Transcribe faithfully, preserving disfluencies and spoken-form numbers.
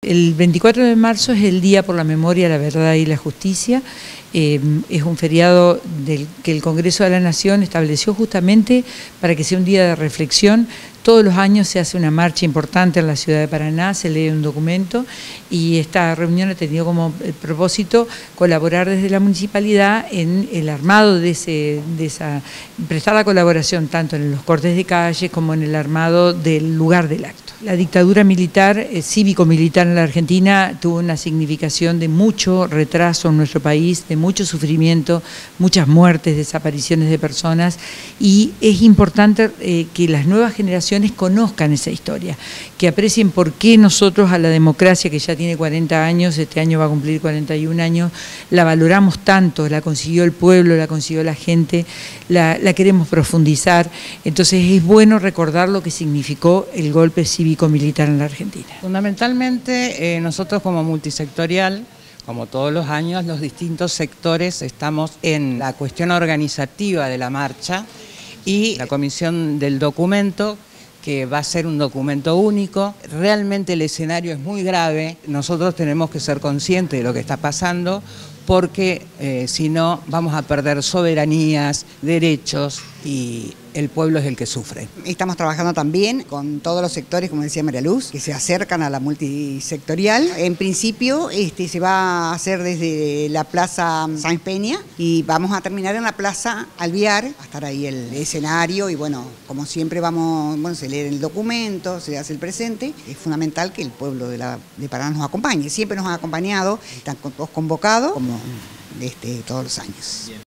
El veinticuatro de marzo es el Día por la Memoria, la Verdad y la Justicia. Eh, es un feriado del que el Congreso de la Nación estableció justamente para que sea un día de reflexión. Todos los años se hace una marcha importante en la ciudad de Paraná, se lee un documento y esta reunión ha tenido como propósito colaborar desde la municipalidad en el armado de, ese, de esa, prestar la colaboración tanto en los cortes de calle como en el armado del lugar del acto. La dictadura militar, eh, cívico-militar en la Argentina tuvo una significación de mucho retraso en nuestro país, de mucho sufrimiento, muchas muertes, desapariciones de personas, y es importante eh, que las nuevas generaciones conozcan esa historia, que aprecien por qué nosotros a la democracia, que ya tiene cuarenta años, este año va a cumplir cuarenta y un años, la valoramos tanto, la consiguió el pueblo, la consiguió la gente, la, la queremos profundizar. Entonces es bueno recordar lo que significó el golpe cívico-militar en la Argentina. Fundamentalmente eh, nosotros como multisectorial, como todos los años, los distintos sectores estamos en la cuestión organizativa de la marcha y la comisión del documento, que va a ser un documento único. Realmente el escenario es muy grave, nosotros tenemos que ser conscientes de lo que está pasando, porque eh, si no vamos a perder soberanías, derechos, y el pueblo es el que sufre. Estamos trabajando también con todos los sectores, como decía María Luz, que se acercan a la multisectorial. En principio este, se va a hacer desde la Plaza Sáenz Peña y vamos a terminar en la Plaza Alvear, va a estar ahí el escenario y bueno, como siempre vamos, bueno, se lee el documento, se hace el presente. Es fundamental que el pueblo de, la, de Paraná nos acompañe, siempre nos ha acompañado, están todos convocados como este, todos los años.